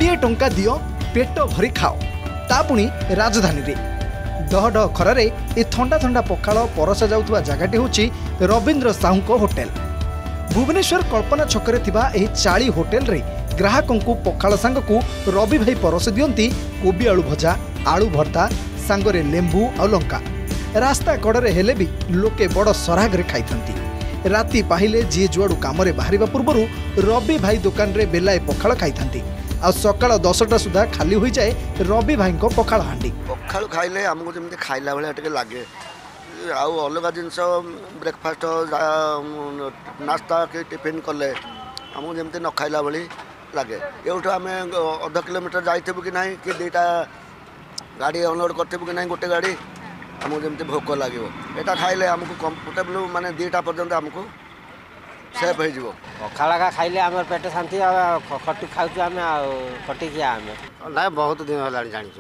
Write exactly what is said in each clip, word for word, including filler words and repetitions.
कोड़े टंका दियो पेट भरी खाओ ता पुणी राजधानी रे डह डह खरारे ए थंडा थंडा पखाल परसा जाउथबा जगाटी होची रवींद्र साहू होटेल। भुवनेश्वर कल्पना छकरे थिबा एही चाली होटेल रे ग्राहकों को पखाल सांग को रवि भाई परस दियंती कोबी आलू भजा आलू भर्ता सांगरे लेंबू और लंका। रास्ता कड़े हेले भी लोके बड़ सरागरे खाइथंती। राति पाहिले जी जुआड़ू काम बाहर पूर्व रवि भाई दुकान रे बेलाए पखाल खाइथंती आ सकाळ दसटा सुधा खाली हो जाए रवि भाई को पखाल हांडी। पखाल खाइले हमको जमी खाइला भाया टे लगे आउ अलग जिनस ब्रेकफास्ट नास्ता कि टिफिन कले हमको जमी न खाइला भाई लगे। एठू आम अध किलोमीटर जाइबू कि नहीं कि दुईटा गाड़ी अनलोड करतबू कि नहीं गोटे गाड़ी हमको जमी भोक लगे यहाँ खाइले हमको कंफर्टेबल माने दुईटा पर्यंत हमको सेफ हो पखाल खाइले आम पेट शांति खटू खाऊ आम खटिकी आम ना बहुत दिन है जानी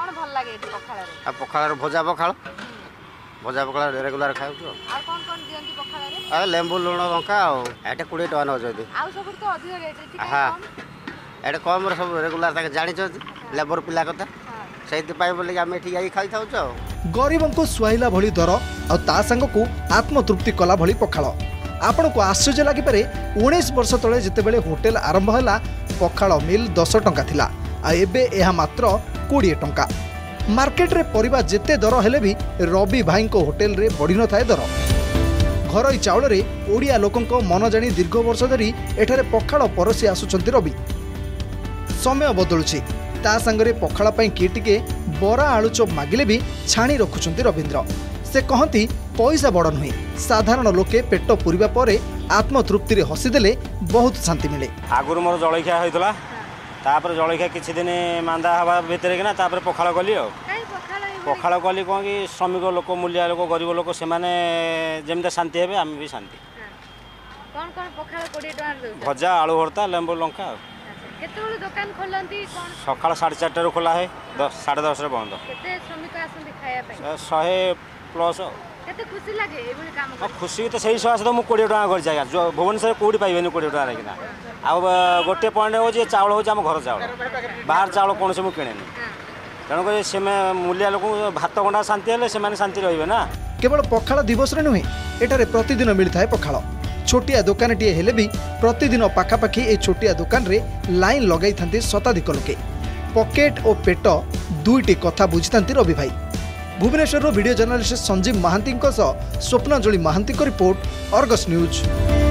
पखाल भजा पखाल भजा पखाल रेगुलर खाऊ लेंबू लुण लंका एटे कोड़े टका नौकरी हाँ ये कम सब रेगुलर जानी लेबर पिला कथा से बोले आम ये खाई था। गरीबों को सुहाइला भली दर आ ता संग को आत्मतृप्ति कला भली पखाल आपण को आश्चर्य लगिपारे। उन्नीस वर्ष तले जितेबेले होटेल आरंभ होला पखाल मिल दस टंका थिला आ एबे एहा मात्र कोड़े टंका। मार्केट रे परिबा जेते दर हेले भी रवि भाई को होटेल रे बढ़ी न थाए दर। घरोई चाउल रे ओडिया लोकंको मन जानी दीर्घ वर्ष धरी एठारे पखाल परसी आसुचंती रवि। समय बदलुछि ता संगरे पखाल पई किए टिके बरा आलुचप मागिले भी छाणी रखुचंती रवींद्र। से कहती पैसा बड़ नुहे साधारण लोके पेट पूरिबा परे आत्मतृप्ति रे हसीदेले बहुत शांति मिले। आगुर मोर जलखिया होइतला तापर जलखिया किछि दिन मांदा हवा भितर कि ना तापर पखाल गली आ पखाल गली कौन कि श्रमिक लोक मूल्य लोक गरीब लोक से माने जेमते शांति हेबे आम भी शांति। कोन कोन पखाल कोड़े टका भजा आलू भर्ता लेंबू लंका केतेबेले दुकान खोलंती कोन सकाळ साढ़े चार खोला है दस साढ़े दस रे बंद केते श्रमिक आसंती खाया पे सौ प्लस केते खुशी लागे एबोली काम कर खुशी तो सही सह तो मु कोड़े टका कर जाय भुवनेश्वर कोडी पाइबेनी कोड़े टका रेकिना आ गोटे पॉइंट हो जे चावल हो जे हम घर चावल बाहर चावल कोन से मु किनेनी तेणुक से मूल्य लोक भात गंडा शांति हेले से माने शांति रहिबे ना। केवल पखाल दिवस रे नुहे एठारे प्रतिदिन मिलता है पखाल। छोटिया दुकान टीए हेले भी प्रतिदिन पाखापाखि ए छोटिया दुकान रे लाइन लगाई थांती शताधिक लोके। पकेट और पेट दुईटी कथा बुझिथांती रवि भाई। Bhubaneswar video journalist Sanjeev Mohanty Swapnanjali Mohanty report Argus news.